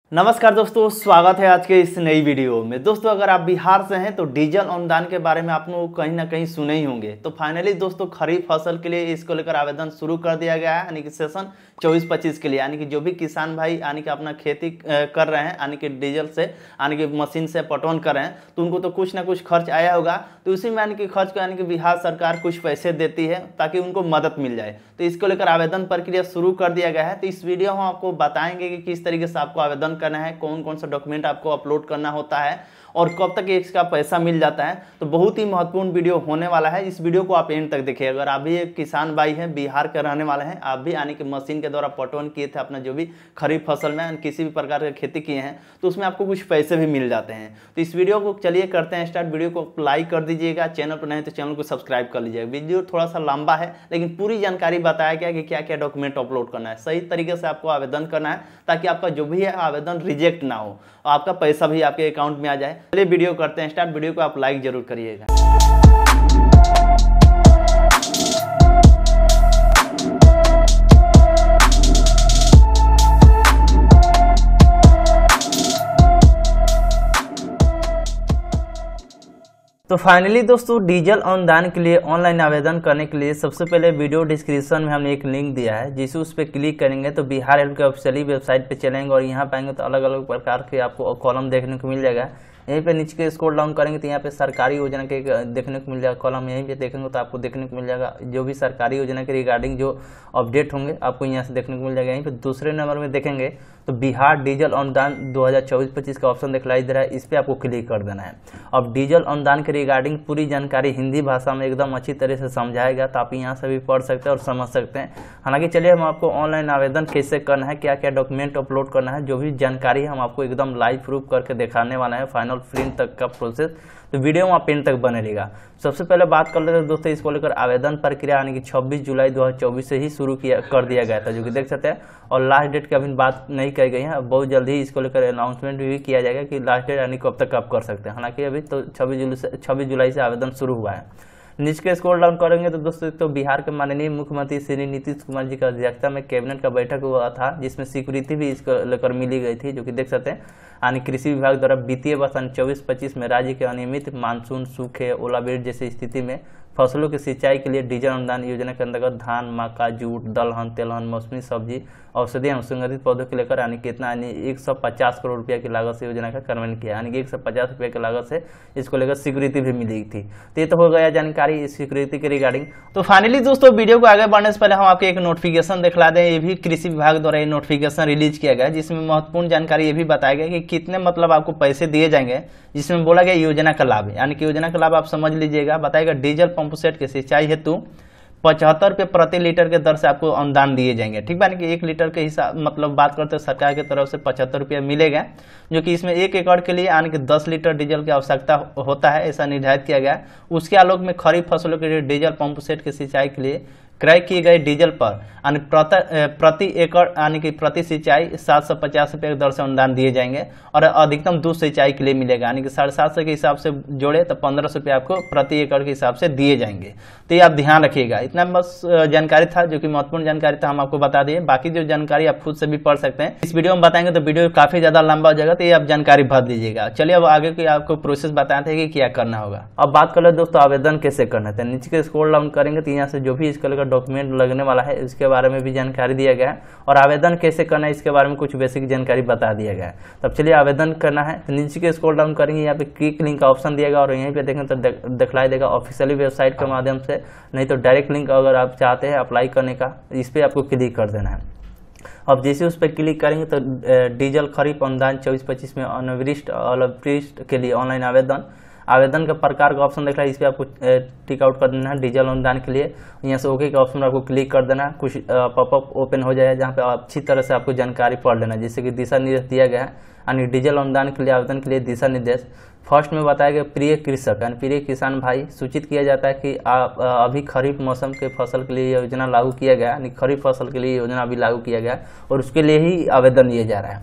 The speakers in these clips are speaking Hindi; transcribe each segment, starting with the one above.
नमस्कार दोस्तों, स्वागत है आज के इस नई वीडियो में। दोस्तों, अगर आप बिहार से हैं तो डीजल अनुदान के बारे में आप लोग कहीं ना कहीं सुने ही होंगे। तो फाइनली दोस्तों, खरीफ फसल के लिए इसको लेकर आवेदन शुरू कर दिया गया है, यानी कि सेशन 24-25 के लिए। यानी कि जो भी किसान भाई यानी कि अपना खेती कर रहे हैं, यानी कि डीजल से यानी कि मशीन से पटवन कर रहे हैं, तो उनको तो कुछ ना कुछ खर्च आया होगा। तो उसी में यानी कि खर्च को यानी कि बिहार सरकार कुछ पैसे देती है ताकि उनको मदद मिल जाए। तो इसको लेकर आवेदन प्रक्रिया शुरू कर दिया गया है। तो इस वीडियो हम आपको बताएंगे कि किस तरीके से आपको आवेदन करना है, कौन कौन सा डॉक्यूमेंट आपको अपलोड करना होता है और कब तक इसका पैसा मिल जाता है। तो बहुत ही महत्वपूर्ण वीडियो होने वाला है। इस वीडियो को आप एंड तक देखिए। अगर आप भी एक किसान भाई हैं, बिहार के रहने वाले हैं, आप भी यानी कि मशीन के द्वारा पटवन किए थे अपना जो भी खरीफ फसल में किसी भी प्रकार की खेती किए हैं, तो उसमें आपको कुछ पैसे भी मिल जाते हैं। तो इस वीडियो को चलिए करते हैं स्टार्ट। वीडियो को लाइक कर दीजिएगा, चैनल पर नहीं तो चैनल को सब्सक्राइब कर लीजिएगा। वीडियो थोड़ा सा लंबा है लेकिन पूरी जानकारी बताया गया कि क्या क्या डॉक्यूमेंट अपलोड करना है, सही तरीके से आपको आवेदन करना है ताकि आपका जो भी है आवेदन रिजेक्ट ना हो, आपका पैसा भी आपके अकाउंट में आ जाए। चलिए वीडियो करते हैं स्टार्ट। वीडियो को आप लाइक जरूर करिएगा। तो फाइनली दोस्तों, डीजल अनुदान के लिए ऑनलाइन आवेदन करने के लिए सबसे पहले वीडियो डिस्क्रिप्शन में हमने एक लिंक दिया है, जिसे उस पर क्लिक करेंगे तो बिहार हेल्प के ऑफिशियली वेबसाइट पे चलेंगे और यहाँ पाएंगे तो अलग अलग प्रकार के आपको कॉलम देखने को मिल जाएगा। यहीं पे नीचे के स्क्रॉल डाउन करेंगे तो यहाँ पे सरकारी योजना के देखने को मिल जाएगा कॉलम। यहीं पे देखेंगे तो आपको देखने को मिल जाएगा जो भी सरकारी योजना के रिगार्डिंग जो अपडेट होंगे आपको यहाँ से देखने को मिल जाएगा। यहीं पे दूसरे नंबर में देखेंगे तो बिहार डीजल अनुदान 2024-25 का ऑप्शन दिखलाई दे रहा है, इस पर आपको क्लिक कर देना है। अब डीजल अनुदान के रिगार्डिंग पूरी जानकारी हिंदी भाषा में एकदम अच्छी तरह से समझाएगा, तो आप यहाँ से भी पढ़ सकते हैं और समझ सकते हैं। हालांकि चलिए हम आपको ऑनलाइन आवेदन कैसे करना है, क्या क्या डॉक्यूमेंट अपलोड करना है, जो भी जानकारी हम आपको एकदम लाइव प्रूफ करके दिखाने वाला है, फाइनल प्रिंट तक का प्रोसेस। तो वीडियो में आप एंड तक बने रहेगा। सबसे पहले बात कर लेते हैं दोस्तों, इसको लेकर आवेदन प्रक्रिया यानी कि 26 जुलाई 2024 से ही शुरू कर दिया गया था, जो कि देख सकते हैं। और लास्ट डेट की अभी बात नहीं कही गई है, बहुत जल्दी ही इसको लेकर अनाउंसमेंट भी किया जाएगा कि लास्ट डेट यानी कब तक आप कर सकते हैं। हालांकि अभी तो 26 जुलाई से आवेदन शुरू हुआ है। नीचे के स्क्रॉल डाउन करेंगे तो दोस्तों, तो बिहार के माननीय मुख्यमंत्री श्री नीतीश कुमार जी की अध्यक्षता में कैबिनेट का बैठक हुआ था, जिसमें स्वीकृति भी इसको लेकर मिली गई थी, जो कि देख सकते हैं। यानी कृषि विभाग द्वारा वित्तीय वर्ष 24-25 में राज्य के अनियमित मानसून, सूखे, ओलावृष्टि जैसी स्थिति में फसलों की सिंचाई के लिए डीजल अनुदान योजना के अंतर्गत धान, मक्का, जूट, दलहन, तेलहन, मौसमी सब्जी, औषधीय एवं संगठित पौधों को लेकर यानी कितना यानी 150 करोड़ रुपया की लागत से योजना का कार्यान्वयन किया। यानी कि 150 रुपये की लागत से इसको लेकर स्वीकृति भी मिली थी। तो ये तो हो गया जानकारी इस स्वीकृति के रिगार्डिंग। तो फाइनली दोस्तों, वीडियो को आगे बढ़ने से पहले हम आपको एक नोटिफिकेशन दिखला दें। ये भी कृषि विभाग द्वारा ये नोटिफिकेशन रिलीज किया गया, जिसमें महत्वपूर्ण जानकारी ये भी बताया गया कि कितने मतलब आपको पैसे दिए जाएंगे, जिसमें बोला गया योजना का लाभ। यानी कि योजना का लाभ आप समझ लीजिएगा, बताएगा डीजल पंप सेट के सिंचाई हेतु 75 रुपये प्रति लीटर के दर से आपको अनुदान दिए जाएंगे। ठीक है, कि 1 लीटर के हिसाब मतलब बात करते हैं सरकार की तरफ से 75 रुपये मिलेगा, जो कि इसमें 1 एकड़ के लिए यानी कि 10 लीटर डीजल की आवश्यकता होता है, ऐसा निर्धारित किया गया है। उसके आलोक में खरीफ फसलों के लिए डीजल पंप सेट की सिंचाई के लिए क्रय किए गए डीजल पर यानी प्रति एकड़ यानी कि प्रति सिंचाई 750 रुपये की दर से अनुदान दिए जाएंगे और अधिकतम 2 सिंचाई के लिए मिलेगा। यानी कि 750 के हिसाब से जोड़े तो 1500 रुपये आपको प्रति एकड़ के हिसाब से दिए जाएंगे। तो ये आप ध्यान रखिएगा। इतना बस जानकारी था, जो कि महत्वपूर्ण जानकारी था, हम आपको बता दिए। बाकी जो जानकारी आप खुद से भी पढ़ सकते हैं। इस वीडियो में बताएंगे तो वीडियो काफी ज्यादा लंबा हो जाएगा, तो ये आप जानकारी भर दीजिएगा। चलिए अब आगे की आपको प्रोसेस बताए थे कि क्या करना होगा। अब बात कर ले दोस्तों, आवेदन कैसे करना है। नीचे के स्क्रॉल डाउन करेंगे तो यहाँ से जो भी इसका लेकर डॉक्यूमेंट लगने वाला है इसके बारे में भी जानकारी दिया गया है और आवेदन कैसे करना है इसके बारे में कुछ बेसिक जानकारी बता दिया गया है। तब चलिए आवेदन करना है तो नीचे के स्क्रॉल डाउन करेंगे, यहाँ पे क्लिक लिंक का ऑप्शन दिएगा और यहीं पे देखेंगे तो दिखलाई देगा ऑफिशियली वेबसाइट के माध्यम से, नहीं तो डायरेक्ट लिंक अगर आप चाहते हैं अप्लाई करने का, इस पर आपको क्लिक कर देना है। अब जैसे उस पर क्लिक करेंगे तो डीजल खरीफ अनुदान 24-25 में अनावृष्टि के लिए ऑनलाइन आवेदन के प्रकार का ऑप्शन दिख रहा है, इस पर आपको टिक आउट कर देना है डीजल अनुदान के लिए। यहाँ से ओके का ऑप्शन आपको क्लिक कर देना है, कुछ पॉपअप ओपन हो जाएगा जहाँ पे अच्छी तरह से आपको जानकारी पढ़ लेना है, जैसे कि दिशा निर्देश दिया गया है। यानी डीजल अनुदान के लिए आवेदन के लिए दिशा निर्देश फर्स्ट में बताया गया, प्रिय कृषक यानी प्रिय किसान भाई, सूचित किया जाता है कि अभी खरीफ मौसम के फसल के लिए योजना लागू किया गया, यानी खरीफ फसल के लिए योजना अभी लागू किया गया और उसके लिए ही आवेदन लिया जा रहा है।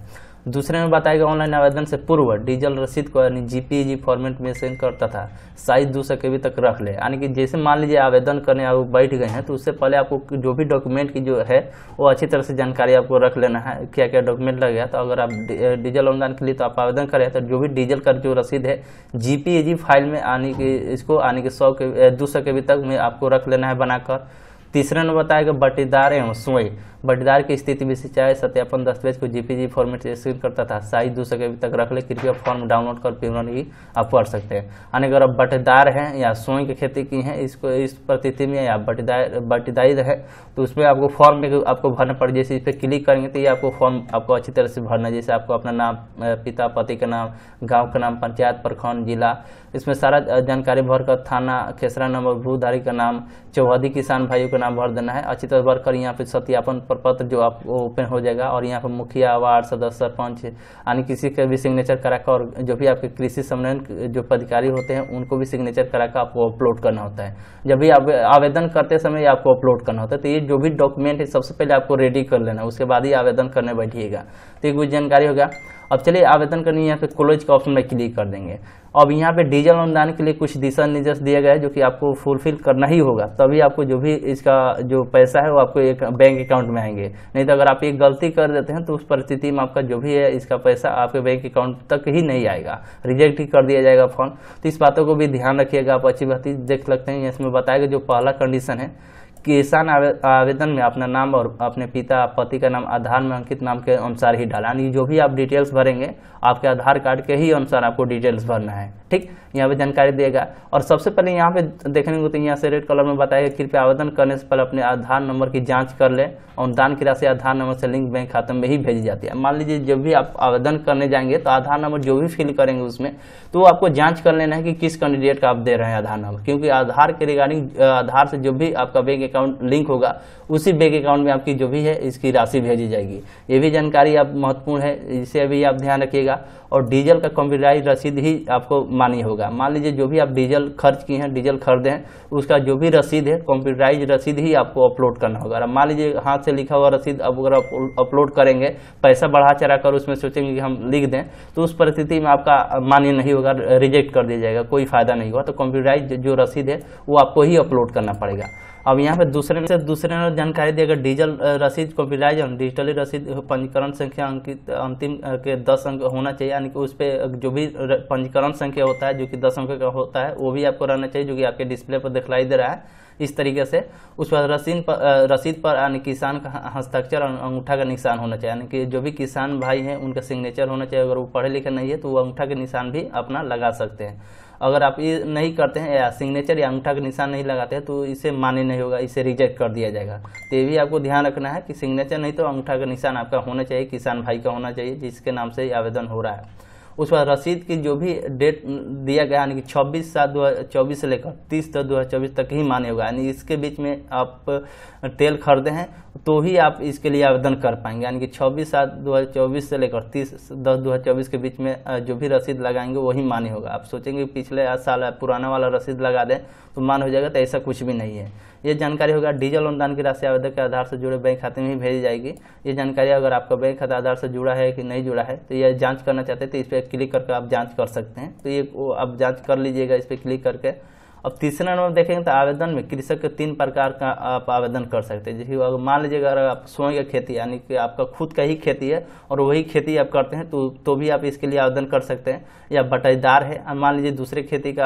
दूसरे में बताया गया ऑनलाइन आवेदन से पूर्व डीजल रसीद को यानी जीपीजी फॉर्मेट में सेंड कर तथा साइज 200 KB तक रख ले। यानी कि जैसे मान लीजिए आवेदन करने आप बैठ गए हैं तो उससे पहले आपको जो भी डॉक्यूमेंट की जो है वो अच्छी तरह से जानकारी आपको रख लेना है, क्या क्या डॉक्यूमेंट लगेगा। तो अगर आप डीजल अनुदान के लिए तो आप आवेदन करें तो जो भी डीजल का जो रसीद है जीपीजी फाइल में आने की इसको आने के 200 KB तक में आपको रख लेना है बनाकर। तीसरे ने बताया कि बटीदार एवं सोई बटीदार की स्थिति विशेष चाहे सत्यापन दस्तावेज को जीपीजी फॉर्मेट से स्क्रीन करता था साइज 200 KB तक रख ले। कृपया फॉर्म डाउनलोड कर विवरण की आप पढ़ सकते हैं। यानी अगर आप बटीदार हैं या सोई की खेती की हैं इसको इस परिस्थिति में या बटीदार है तो उसमें आपको फॉर्म में आपको भरना पड़े। जैसे इस पर क्लिक करेंगे तो ये आपको फॉर्म आपको अच्छी तरह से भरना है। जैसे आपको अपना नाम, पिता पति का नाम, गाँव का नाम, पंचायत, प्रखंड, जिला, इसमें सारा जानकारी भरकर थाना, खेसरा नंबर, भूधारी का नाम, चौहदी किसान भाइयों का नाम भर देना है। अच्छी तरह भरकर यहाँ पे सत्यापन प्रपत्र जो आपको ओपन हो जाएगा और यहाँ पर मुखिया, वार्ड सदस्य, सरपंच यानी किसी के भी सिग्नेचर कराकर और जो भी आपके कृषि समन्वय जो पदाधिकारी होते हैं उनको भी सिग्नेचर कराकर आपको अपलोड करना होता है। जब भी आप आवेदन करते समय आपको अपलोड करना होता है। तो ये जो भी डॉक्यूमेंट है सबसे पहले आपको रेडी कर लेना, उसके बाद ही आवेदन करने बैठिएगा। तो ये कुछ जानकारी होगा। अब चलिए आवेदन करने यहाँ पे कॉलेज का ऑप्शन में क्लिक कर देंगे। अब यहाँ पे डीजल अनुदान के लिए कुछ दिशा निर्देश दिया गया है जो कि आपको फुलफिल करना ही होगा, तभी आपको जो भी इसका जो पैसा है वो आपको एक बैंक अकाउंट में आएंगे। नहीं तो अगर आप एक गलती कर देते हैं तो उस परिस्थिति में आपका जो भी है इसका पैसा आपके बैंक अकाउंट तक ही नहीं आएगा, रिजेक्ट ही कर दिया जाएगा फॉर्म। तो इस बातों को भी ध्यान रखिएगा। आप अच्छी बात देख लगते हैं इसमें बताया गया जो पहला कंडीशन है किसान आवेदन में अपना नाम और अपने पिता पति का नाम आधार में अंकित नाम के अनुसार ही डाला। यानी जो भी आप डिटेल्स भरेंगे आपके आधार कार्ड के ही अनुसार आपको डिटेल्स भरना है। ठीक, यहाँ पे जानकारी देगा। और सबसे पहले यहाँ पे देखने को तो यहाँ से रेड कलर में बताएगा कृपया आवेदन करने से पहले अपने आधार नंबर की जांच कर ले। अनुदान की राशि आधार नंबर से लिंक बैंक खाते में ही भेजी जाती है। मान लीजिए जब भी आप आवेदन करने जाएंगे तो आधार नंबर जो भी फिल करेंगे उसमें तो आपको जांच कर लेना है कि किस कैंडिडेट का आप दे रहे हैं आधार नंबर, क्योंकि आधार के रिगार्डिंग आधार से जो भी आपका बैंक अकाउंट लिंक होगा उसी बैंक अकाउंट में आपकी जो भी है इसकी राशि भेजी जाएगी। ये भी जानकारी आप महत्वपूर्ण है, इसे भी आप ध्यान रखिएगा। और डीजल का कंप्यूटराइज रसीद ही आपको मान्य होगा। मान लीजिए जो भी आप डीजल खर्च किए हैं, डीजल खरीदे हैं, उसका जो भी रसीद है कंप्यूटराइज रसीद ही आपको अपलोड करना होगा। मान लीजिए हाथ से लिखा हुआ रसीद अब अगर अपलोड करेंगे, पैसा बढ़ा चढ़ा कर उसमें सोचेंगे कि हम लिख दें तो उस परिस्थिति में आपका मान्य नहीं होगा, रिजेक्ट कर दिया जाएगा, कोई फायदा नहीं होगा। तो कंप्यूटराइज जो रसीद है वो आपको ही अपलोड करना पड़ेगा। अब यहाँ पे दूसरे ने जानकारी दी, अगर डीजल रसीद कंप्यूटराइज डिजिटली रसीद पंजीकरण संख्या अंकित अंतिम के 10 अंक होना चाहिए। यानी कि उस पर जो भी पंजीकरण संख्या होता है जो कि 10 अंक का होता है वो भी आपको रहना चाहिए, जो कि आपके डिस्प्ले पर दिखलाई दे रहा है इस तरीके से। उस पर रसीद पर यानी किसान का हस्ताक्षर और अंगूठा का निशान होना चाहिए। यानी कि जो भी किसान भाई हैं उनका सिग्नेचर होना चाहिए। अगर वो पढ़े लिखे नहीं है तो वो अंगूठा के निशान भी अपना लगा सकते हैं। अगर आप ये नहीं करते हैं या सिग्नेचर या अंगूठा का निशान नहीं लगाते हैं तो इसे मान्य नहीं होगा, इसे रिजेक्ट कर दिया जाएगा। तो ये भी आपको ध्यान रखना है कि सिग्नेचर नहीं तो अंगूठा का निशान आपका होना चाहिए, किसान भाई का होना चाहिए जिसके नाम से आवेदन हो रहा है। उस पर रसीद की जो भी डेट दिया गया यानी कि 26/7/2024 से लेकर 30/10/2024 तक ही मान्य होगा। यानी इसके बीच में आप तेल खरीदे हैं तो ही आप इसके लिए आवेदन कर पाएंगे। यानी कि 26/7/2024 से लेकर 30/10/2024 के बीच में जो भी रसीद लगाएंगे वही मान्य होगा। आप सोचेंगे पिछले साल पुराना वाला रसीद लगा दें तो मान्य हो जाएगा, तो ऐसा कुछ भी नहीं है। ये जानकारी होगा डीजल अनुदान की राशि आवेदक के आधार से जुड़े बैंक खाते में ही भेजी जाएगी। ये जानकारी अगर आपका बैंक खाता आधार से जुड़ा है कि नहीं जुड़ा है तो ये जांच करना चाहते हैं तो इस पर क्लिक करके आप जांच कर सकते हैं। तो ये आप जांच कर लीजिएगा इस पर क्लिक करके। अब तीसरा नंबर देखेंगे तो आवेदन में कृषक के 3 प्रकार का आप आवेदन कर सकते हैं। जैसे अगर मान लीजिएगा अगर आप स्वयं का खेती यानी कि आपका खुद का ही खेती है और वही खेती आप करते हैं तो भी आप इसके लिए आवेदन कर सकते हैं। या बटाईदार है, मान लीजिए दूसरे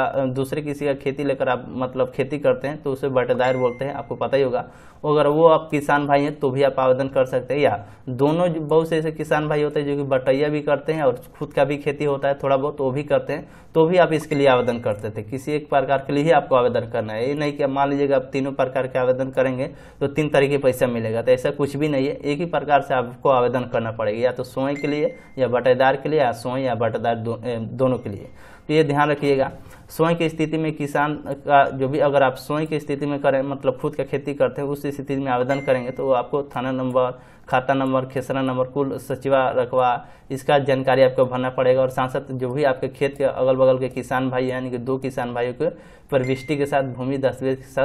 किसी का खेती लेकर आप मतलब खेती करते हैं तो उसे बटाईदार बोलते हैं, आपको पता ही होगा। अगर वो आप किसान भाई हैं तो भी आप आवेदन कर सकते हैं। या दोनों बहुत से ऐसे किसान भाई होते हैं जो कि बटैया भी करते हैं और खुद का भी खेती होता है थोड़ा बहुत, वो भी करते हैं, तो भी आप इसके लिए आवेदन करते थे। किसी एक प्रकार के लिए ही आपको आवेदन करना है। ये नहीं कि मान लीजिएगा आप तीनों प्रकार के आवेदन करेंगे तो 3 तरीके पैसा मिलेगा, तो ऐसा कुछ भी नहीं है। एक ही प्रकार से आपको आवेदन करना पड़ेगा, या तो स्वयं के लिए या बटेदार के लिए, या स्वयं या बटेदार दोनों के लिए। तो ये ध्यान रखिएगा। स्वयं की स्थिति में किसान का जो भी अगर आप स्वयं की स्थिति में करें मतलब खुद का खेती करते हैं उस स्थिति में आवेदन करेंगे तो आपको थाना नंबर, खाता नंबर, खेसरा नंबर, कुल सचिवा रकबा इसका जानकारी आपको भरना पड़ेगा। और साथ साथ जो भी आपके खेत के अगल बगल के किसान भाई यानी कि 2 किसान भाइयों के प्रविष्टि के साथ भूमि दस्तावेज के साथ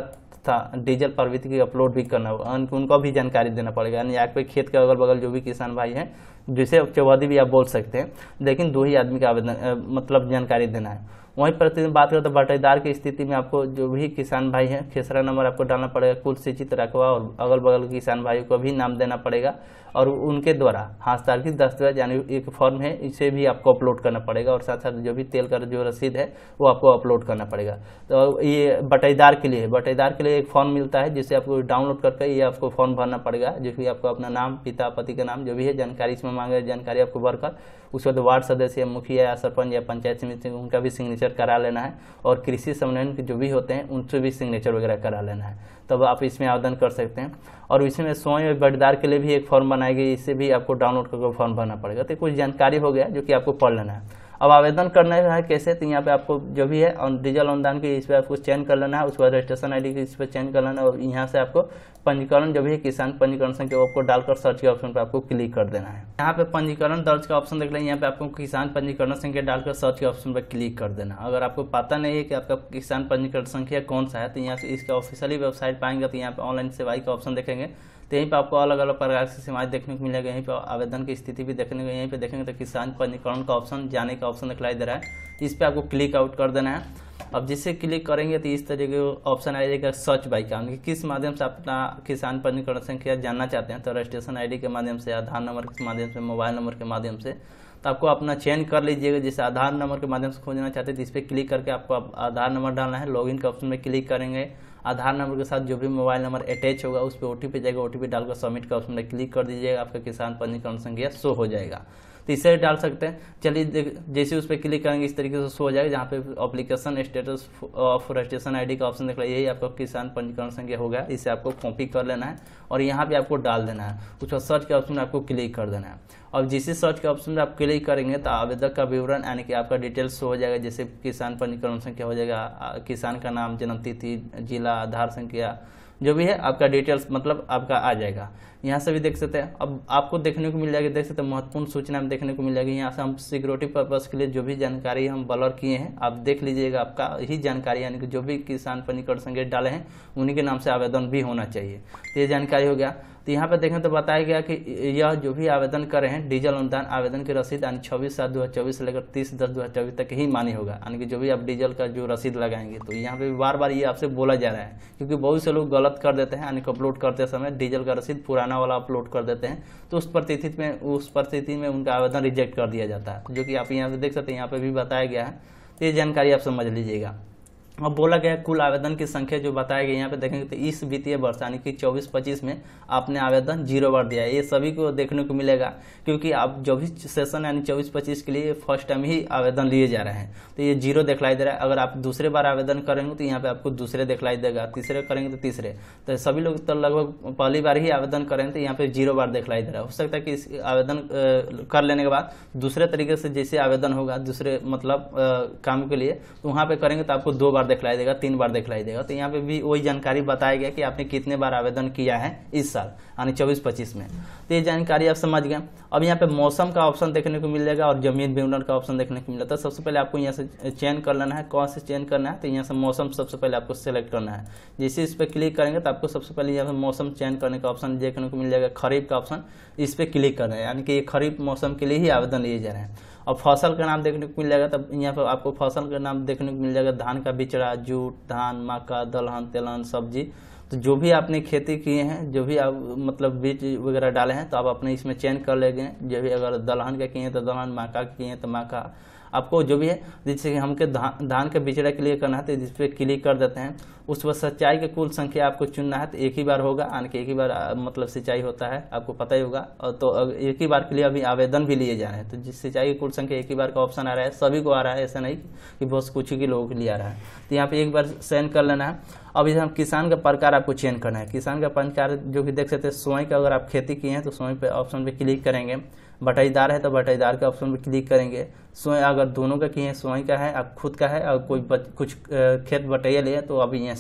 डीजल प्रवृत्ति की अपलोड भी करना होगा, उनको भी जानकारी देना पड़ेगा। यानी आपके खेत के अगल बगल जो भी किसान भाई हैं, जिसे चौहदी भी आप बोल सकते हैं, लेकिन 2 ही आदमी का आवेदन मतलब जानकारी देना है। वहीं प्रतिदिन बात करें तो बटाईदार की स्थिति में आपको जो भी किसान भाई हैं खेसरा नंबर आपको डालना पड़ेगा, कुल सिंचित रकबा और अगल बगल के किसान भाइयों को भी नाम देना पड़ेगा, और उनके द्वारा हस्ताक्षरित दस्तावेज यानी एक फॉर्म है इसे भी आपको अपलोड करना पड़ेगा, और साथ साथ जो भी तेल का जो रसीद है वो आपको अपलोड करना पड़ेगा। तो ये बटाईदार के लिए एक फॉर्म मिलता है जिसे आपको डाउनलोड करके ये आपको फॉर्म भरना पड़ेगा, जिसमें आपको अपना नाम, पिता पति का नाम, जो भी है जानकारी इसमें मांगे जानकारी आपको भरकर उसके बाद वार्ड सदस्य, मुखिया या सरपंच या पंचायत समिति उनका भी सिग्नेचर करा लेना है, और कृषि समन्वयन के जो भी होते हैं उनसे भी सिग्नेचर वगैरह करा लेना है, तब आप इसमें आवेदन कर सकते हैं। और इसमें स्वयं बटाईदार के लिए भी एक फॉर्म बनाई गई, इससे भी आपको डाउनलोड करके फॉर्म भरना पड़ेगा। तो कुछ जानकारी हो गया जो कि आपको पढ़ लेना है। अब आवेदन करना है कैसे, तो यहाँ पे आपको जो भी है डीजल अनुदान की इस पर आपको चयन कर लेना है, उसके बाद रजिस्ट्रेशन ID की इस पर चयन कर लेना है, और यहाँ से आपको पंजीकरण जो भी है किसान पंजीकरण संख्या आपको डालकर सर्च के ऑप्शन पर आपको क्लिक कर देना है। यहाँ पे पंजीकरण दर्ज का ऑप्शन देख लें, यहाँ पे आपको किसान पंजीकरण संख्या डालकर सर्च के ऑप्शन पर क्लिक कर देना। अगर आपको पता नहीं है कि आपका किसान पंजीकरण संख्या कौन सा है, तो यहाँ से इसका ऑफिशियली वेबसाइट पाएंगे तो यहाँ पे ऑनलाइन सेवाई का ऑप्शन देखेंगे, तो यहीं पर आपको अलग अलग प्रकार की सेवाएं देखने को मिलेगा। यहीं पर आवेदन की स्थिति भी देखने को, यहीं पे देखेंगे तो किसान पंजीकरण का ऑप्शन जाने का ऑप्शन दिखाई दे रहा है, इस पर आपको क्लिक आउट कर देना है। अब जिससे क्लिक करेंगे तो इस तरीके का ऑप्शन आ जाएगा सर्च बाई का, किस माध्यम से अपना किसान पंजीकरण संख्या जानना चाहते हैं, तो रजिस्ट्रेशन ID के माध्यम से, आधार नंबर के माध्यम से, मोबाइल नंबर के माध्यम से, तो आपको अपना चयन कर लीजिएगा। जैसे आधार नंबर के माध्यम से खोजना चाहते हैं तो इस पर क्लिक करके आपको आधार नंबर डालना है, लॉगिन के ऑप्शन में क्लिक करेंगे, आधार नंबर के साथ जो भी मोबाइल नंबर अटैच होगा उस पर OTP जाएगा, OTP डालकर सबमिट का ऑप्शन में क्लिक कर दीजिएगा, आपका किसान पंजीकरण संख्या शो हो जाएगा। तो इसे डाल सकते हैं। चलिए जैसे उस पर क्लिक करेंगे इस तरीके से शो हो जाएगा, जहाँ पे application status of registration ID का ऑप्शन देख रहा है, यही आपका किसान पंजीकरण संख्या हो गया। इसे आपको कॉपी कर लेना है और यहाँ पे आपको डाल देना है, उसका सर्च के ऑप्शन में आपको क्लिक कर देना है। और जिस सर्च के ऑप्शन में आप क्लिक करेंगे तो आवेदक का विवरण यानी कि आपका डिटेल्स शो हो जाएगा, जैसे किसान पंजीकरण संख्या हो जाएगा, किसान का नाम, जन्म तिथि, जिला, आधार संख्या, जो भी है आपका डिटेल्स मतलब आपका आ जाएगा। यहाँ से भी देख सकते हैं। अब आपको देखने को मिल जाएगी, देख सकते हैं महत्वपूर्ण सूचना में देखने को मिल जाएगी। यहाँ से हम सिक्योरिटी पर्पस के लिए जो भी जानकारी हम ब्लर किए हैं आप देख लीजिएगा, आपका ही जानकारी यानी कि जो भी किसान पंजीकरण संख्या डाले हैं उन्हीं के नाम से आवेदन भी होना चाहिए। तो ये जानकारी हो गया। तो यहाँ पे देखें तो बताया गया कि यह जो भी आवेदन कर रहे हैं डीजल अनुदान आवेदन की रसीद यानी 26/7/2024 से लेकर 30/10/2024 तक ही मान्य होगा, यानी कि जो भी आप डीजल का जो रसीद लगाएंगे। तो यहाँ पे बार बार ये आपसे बोला जा रहा है, क्योंकि बहुत से लोग गलत कर देते हैं, यानी कि अपलोड करते समय डीजल का रसीद पुराना वाला अपलोड कर देते हैं, तो उस परिस्थिति में उनका आवेदन रिजेक्ट कर दिया जाता है, जो कि आप यहाँ से देख सकते हैं, यहाँ पे भी बताया गया है। तो ये जानकारी आप समझ लीजिएगा। अब बोला गया कुल आवेदन की संख्या जो बताया गया यहाँ पे देखेंगे तो इस वित्तीय वर्ष यानी कि 24-25 में आपने आवेदन 0 बार दिया है। ये सभी को देखने को मिलेगा, क्योंकि आप जो भी सेशन यानी 24-25 के लिए फर्स्ट टाइम ही आवेदन लिए जा रहे हैं, तो ये 0 दिखलाई दे रहा है। अगर आप दूसरे बार आवेदन करेंगे तो यहाँ पे आपको दूसरे दिखलाई देगा, तीसरे करेंगे तो तीसरे। तो सभी लोग तो लगभग पहली बार ही आवेदन करेंगे तो यहाँ पे 0 बार दिखलाई दे रहा है। हो सकता है कि इस आवेदन कर लेने के बाद दूसरे तरीके से जैसे आवेदन होगा दूसरे मतलब काम के लिए, तो वहाँ पे करेंगे तो आपको 2 बार दिखलाई देगा, 3 बार दिखलाई देगा। तो यहाँ पे भी वही जानकारी बताया गया कि आपने कितने बार आवेदन किया है इस साल यानी 24-25 में। तो ये जानकारी आप समझ गए। अब यहाँ पे मौसम का ऑप्शन देखने को मिल जाएगा और जमीन विवरण का ऑप्शन देखने को मिल जाता है। सबसे पहले आपको यहाँ से चयन कर लेना है, कौन से चयन करना है, तो यहाँ से मौसम सबसे पहले आपको सेलेक्ट करना है। जैसे इस पर क्लिक करेंगे तो आपको सबसे पहले यहाँ पे मौसम चयन करने का ऑप्शन देखने को मिल जाएगा, खरीफ का ऑप्शन, इस पर क्लिक करना है, यानी कि ये खरीफ मौसम के लिए ही आवेदन लिए जा रहे हैं। और फसल का नाम देखने को मिल जाएगा, तब यहाँ पर आपको फसल का नाम देखने को मिल जाएगा, धान का बिचड़ा, जूट, धान, मक्का, दलहन, तेलहन, सब्जी। तो जो भी आपने खेती किए हैं, जो भी आप मतलब बीज वगैरह डाले हैं, तो आप अपने इसमें चयन कर लेंगे। जो भी अगर दलहन का किए हैं तो दलहन, मक्का के किए हैं तो मक्का, आपको जो भी है जैसे कि हमके धान के बिचड़ा के लिए करना है तो जिस पे क्लिक कर देते हैं। उस पर सिंचाई की कुल संख्या आपको चुनना है, तो एक ही बार होगा, यानी कि एक ही बार मतलब सिंचाई होता है, आपको पता ही होगा। और तो एक ही बार के लिए अभी आवेदन भी लिए जा रहे हैं, तो जिस सिंचाई की कुल संख्या एक ही बार का ऑप्शन आ रहा है, सभी को आ रहा है, ऐसा नहीं कि बहुत कुछ ही लोगों के लिए आ रहा है। तो यहाँ पे एक बार चयन कर लेना है। अब इधर हम किसान का प्रकार आपको चयन करना है। किसान का प्रकार जो कि देख सकते हैं स्वयं का, अगर आप खेती किए हैं तो स्वयं पे ऑप्शन पे क्लिक करेंगे, बटाईदार है तो बटाईदार के ऑप्शन पे क्लिक करेंगे, स्वयं अगर दोनों का किए हैं, स्वयं का है, आप खुद का है और कोई कुछ खेत बटाइया लिए तो अभी यहाँ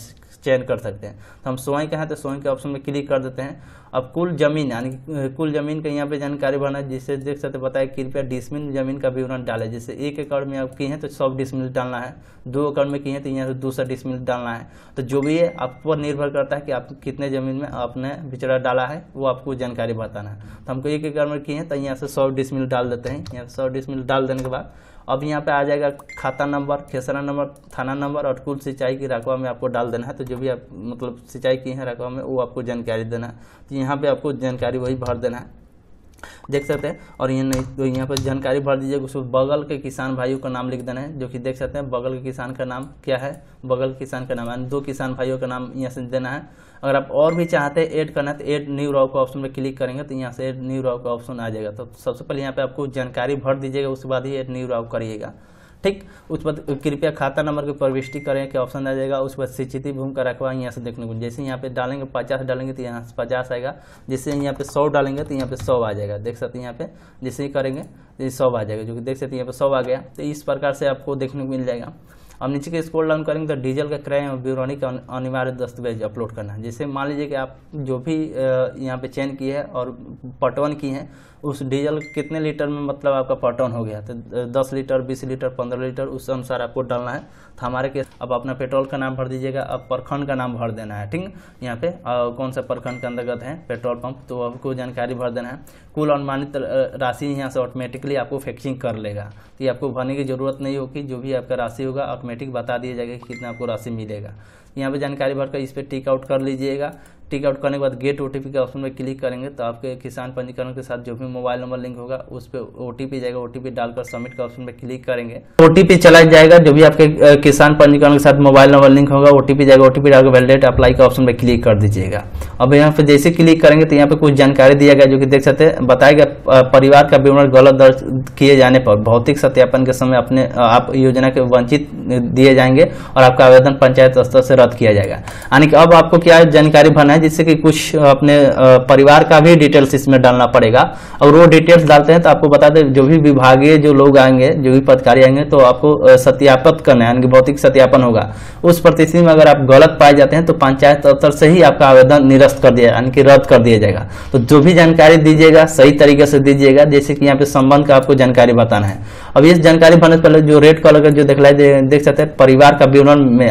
चयन कर सकते हैं। तो हम स्वयं का है तो स्वयं के ऑप्शन में क्लिक कर देते हैं। अब कुल जमीन यानी कुल जमीन का यहाँ पे जानकारी भरना है, जिससे देख सकते बताया कृपया डिसमिल जमीन का विवरण डालें। जैसे 1 एकड़ में आप की हैं तो 100 डिसमिल डालना है, 2 एकड़ में की हैं तो यहाँ से 200 डिसमिल डालना है। तो जो भी है आप पर निर्भर करता है कि आप कितने जमीन में आपने बिचड़ा डाला है, वो आपको जानकारी बताना है। तो हमको 1 एकड़ में की है तो यहाँ से 100 डिसमिल डाल देते हैं। यहाँ 100 डिसमिल डाल देने के बाद अब यहाँ पे आ जाएगा खाता नंबर, खेसरा नंबर, थाना नंबर और कुल सिंचाई की रकबा में आपको डाल देना है। तो जो भी आप मतलब सिंचाई की है रकबा में वो आपको जानकारी देना है। तो यहाँ पे आपको जानकारी वही भर देना है, देख सकते हैं। और ये नहीं तो यहाँ पर जानकारी भर दीजिएगा, उसमें बगल के किसान भाइयों का नाम लिख देना है, जो कि देख सकते हैं बगल के किसान का नाम क्या है, बगल के किसान का नाम यानी 2 किसान भाइयों का नाम यहाँ से देना है। अगर आप और भी चाहते हैं ऐड करना है तो ऐड न्यू रॉ का ऑप्शन में क्लिक करेंगे तो यहाँ से ऐड न्यू रॉ का ऑप्शन आ जाएगा। तो सबसे पहले यहाँ पे आपको जानकारी भर दीजिएगा, उसके बाद ही ऐड न्यू रॉ करिएगा, ठीक। उस पर कृपया खाता नंबर की प्रविष्टि करें कि ऑप्शन आ जाएगा। उस पर सिंचित भूमि का रकबा यहाँ से देखने को, जैसे यहाँ पे डालेंगे 50 डालेंगे तो यहाँ से 50 आएगा, जैसे यहाँ पे 100 डालेंगे तो यहाँ पे 100 आ जाएगा, देख सकते हैं। यहाँ पे जैसे ही करेंगे तो 100 आ जाएगा, जो कि देख सकते हैं यहाँ पे 100 आ गया। तो इस प्रकार से आपको देखने को मिल जाएगा। अब नीचे के स्क्रॉल डाउन करेंगे तो डीजल का क्रय और विवरणी का अनिवार्य दस्तावेज अपलोड करना है। जैसे मान लीजिए कि आप जो भी यहाँ पे चयन की है और पटवन की है, उस डीजल कितने लीटर में मतलब आपका पटवन हो गया, तो 10 लीटर, 20 लीटर, 15 लीटर उस अनुसार आपको डालना है। तो हमारे के अब अपना पेट्रोल का नाम भर दीजिएगा, अब प्रखंड का नाम भर देना है, ठीक। यहाँ पे कौन सा प्रखंड के अंतर्गत है पेट्रोल पंप, तो आपको जानकारी भर देना है। कुल अनुमानित राशि यहाँ से ऑटोमेटिकली आपको फिक्सिंग कर लेगा, तो ये आपको भरने की जरूरत नहीं होगी। जो भी आपका राशि होगा ऑटोमेटिक बता दिया जाएगा कि कितना आपको राशि मिलेगा। यहाँ पे जानकारी भरकर इस पर टिक आउट कर लीजिएगा। टिक आउट करने के बाद गेट ओटीपी के ऑप्शन में क्लिक करेंगे तो आपके किसान पंजीकरण के साथ जो भी मोबाइल नंबर लिंक होगा उस पर ओटीपी जाएगा। ओटीपी डालकर सबमिट के ऑप्शन में क्लिक करेंगे, ओटीपी चला जाएगा। जो भी आपके किसान पंजीकरण के साथ मोबाइल नंबर लिंक होगा ओटीपी जाएगा। ओटीपी डालकर वैलिडेट अप्लाई के ऑप्शन में क्लिक कर दीजिएगा। अब यहाँ पे जैसे क्लिक करेंगे तो यहाँ पे कुछ जानकारी दिया गया, जो कि देख सकते हैं बताया गया परिवार का विवरण गलत दर्ज किए जाने पर भौतिक सत्यापन के समय अपने आप योजना के वंचित दिए जाएंगे और आपका आवेदन पंचायत स्तर से रद्द किया जाएगा। यानी कि अब आपको क्या जानकारी भरना है, जिससे कि कुछ अपने परिवार का भी डिटेल्स इसमें डालना पड़ेगा। और वो डिटेल्स डालते हैं तो आपको बता दें जो भी विभागीय जो लोग आएंगे, जो भी पदाधिकारी आएंगे तो आपको सत्यापित करना है, यानी कि भौतिक सत्यापन होगा। उस परिस्थिति में अगर आप गलत पाए जाते हैं तो पंचायत स्तर से ही आपका आवेदन निरस्त कर दिया यानी कि रद्द कर दिया जाएगा। तो जो भी जानकारी दीजिएगा सही तरीके से दीजिएगा, जैसे कि यहाँ पे संबंध का आपको जानकारी बताना है। अब इस जानकारी भरने से पहले जो रेड कलर का जो देख सकते हैं परिवार का विवरण में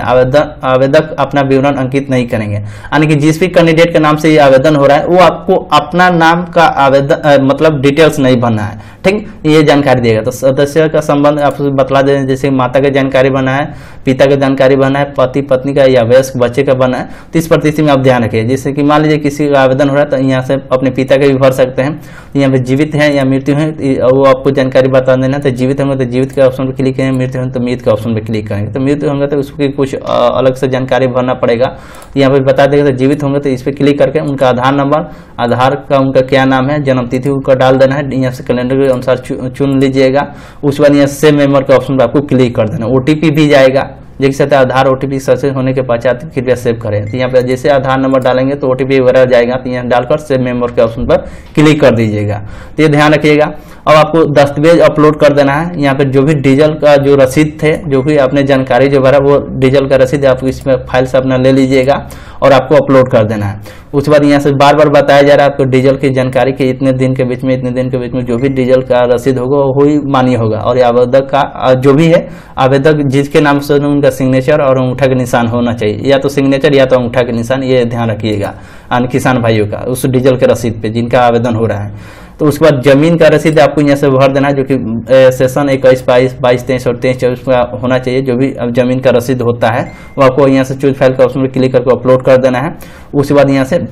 आवेदक अपना विवरण अंकित नहीं करेंगे, यानी कि जिस भी कैंडिडेट के नाम से ये आवेदन हो रहा है वो आपको अपना नाम का आवेदन मतलब डिटेल्स नहीं भरना है, ठीक। ये जानकारी देगा। तो सदस्य का संबंध आपको बतला दें, जैसे माता का जानकारी भरना है, पिता का जानकारी भरना है, पति पत्नी का या वयस्क बच्चे का भरना है। तो इस परिस्थिति में आप ध्यान रखिए, जैसे कि मान लीजिए किसी का आवेदन हो रहा है तो यहाँ से अपने पिता का भी भर सकते हैं। यहाँ पे जीवित हैं या मृत्यु हैं वो आपको जानकारी बता देना। तो जीवित होंगे तो जीवित के ऑप्शन पर क्लिक करेंगे, मृत्यु होंगे तो मृत के ऑप्शन पर क्लिक करेंगे। तो मृत्यु होंगे तो उसकी कुछ अलग से जानकारी भरना पड़ेगा, यहाँ पे बता देगा। तो जीवित होंगे तो इस पर क्लिक करके उनका आधार नंबर, आधार का उनका क्या नाम है, जन्म तिथि उनका डाल देना है। यहाँ से कैलेंडर के अनुसार चुन लीजिएगा। उसके बाद यहाँ सेव मेंबर के ऑप्शन पर आपको क्लिक कर देना। ओटीपी भी जाएगा, देख सकते हैं आधार ओटीपी सक्सेस होने के पश्चात कृपया सेव करें। तो यहाँ पे जैसे आधार नंबर डालेंगे तो ओटीपी वगैरह जाएगा, तो यहाँ डालकर सेव मेंबर के ऑप्शन पर क्लिक कर दीजिएगा। तो ये ध्यान रखिएगा। अब आपको दस्तावेज अपलोड कर देना है। यहाँ पे जो भी डीजल का जो रसीद थे, जो भी आपने जानकारी जो भरा वो डीजल का रसीद आप इसमें फाइल से अपना ले लीजिएगा और आपको अपलोड कर देना है। उसके बाद यहाँ से बार बार बताया जा रहा है आपको डीजल की जानकारी के इतने दिन के बीच में जो भी डीजल का रसीद होगा वो ही मान्य होगा। और आवेदक का जो भी है आवेदक जिसके नाम से उनका सिग्नेचर और अंगूठा के निशान होना चाहिए, या तो सिग्नेचर या तो अंगूठा के निशान, ये ध्यान रखिएगा किसान भाइयों का उस डीजल के रसीद पे जिनका आवेदन हो रहा है। तो उसके बाद जमीन का रसीद आपको यहाँ से भर देना है, जो कि सेशन 21, 22, 23 और 23, 24 का होना चाहिए। जो भी जमीन का रसीद होता है वो आपको यहाँ से चूज फाइल का ऑप्शन पर क्लिक करके अपलोड कर देना है। उसके बाद यहाँ से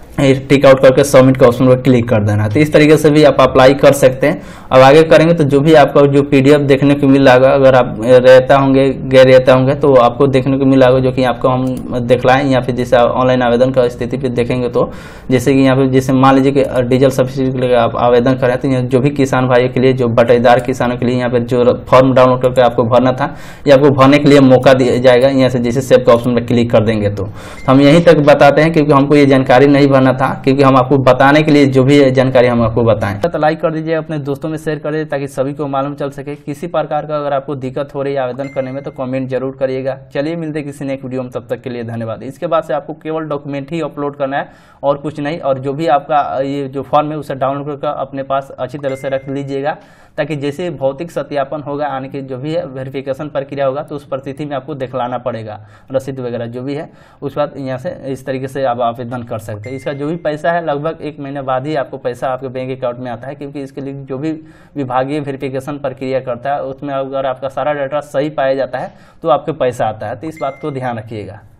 टिक आउट करके सबमिट का ऑप्शन पर क्लिक कर देना है। तो इस तरीके से भी आप अप्लाई कर सकते हैं। अब आगे करेंगे तो जो भी आपका जो पीडीएफ देखने को मिल रहा, अगर आप रहता होंगे गैर रहता होंगे तो आपको देखने को मिल रहा, जो कि आपको हम दिखलाएं यहाँ पे। जैसे ऑनलाइन आवेदन का स्थिति पे देखेंगे तो जैसे कि यहाँ पे जैसे मान लीजिए कि डीजल सब्सिडी के लिए आप आवेदन करें तो जो भी किसान भाइयों के लिए जो बटाईदार किसानों के लिए यहाँ पे जो फॉर्म डाउनलोड करके आपको भरना था ये आपको भरने के लिए मौका दिया जाएगा। यहाँ से जैसे सेव का ऑप्शन पर क्लिक कर देंगे तो हम यहीं तक बताते हैं, क्योंकि हमको ये जानकारी नहीं भरना करना था, क्योंकि हम आपको बताने के लिए जो भी जानकारी हम आपको बताएं। तो लाइक कर दीजिए, अपने दोस्तों में शेयर कर दीजिए ताकि सभी को मालूम चल सके। किसी प्रकार का अगर आपको दिक्कत हो रही है आवेदन करने में तो कमेंट जरूर करिएगा। चलिए मिलते किसी नेक्स्ट वीडियो में, तब तक के लिए धन्यवाद। इसके बाद से आपको केवल डॉक्यूमेंट ही अपलोड करना है और कुछ नहीं, और जो भी आपका ये जो फॉर्म है उसे डाउनलोड करके अपने पास अच्छी तरह से रख लीजिएगा, ताकि जैसे भौतिक सत्यापन होगा, आने की जो भी है वेरिफिकेशन प्रक्रिया होगा, तो उस परिस्थिति में आपको दिखलाना पड़ेगा रसीद वगैरह जो भी है। उसके बाद यहाँ से इस तरीके से आप आवेदन कर सकते हैं। इसका जो भी पैसा है लगभग 1 महीने बाद ही आपको पैसा आपके बैंक अकाउंट में आता है, क्योंकि इसके लिए जो भी विभागीय वेरिफिकेशन प्रक्रिया करता है उसमें अगर आपका सारा डाटा सही पाया जाता है तो आपके पैसा आता है। तो इस बात को ध्यान रखिएगा।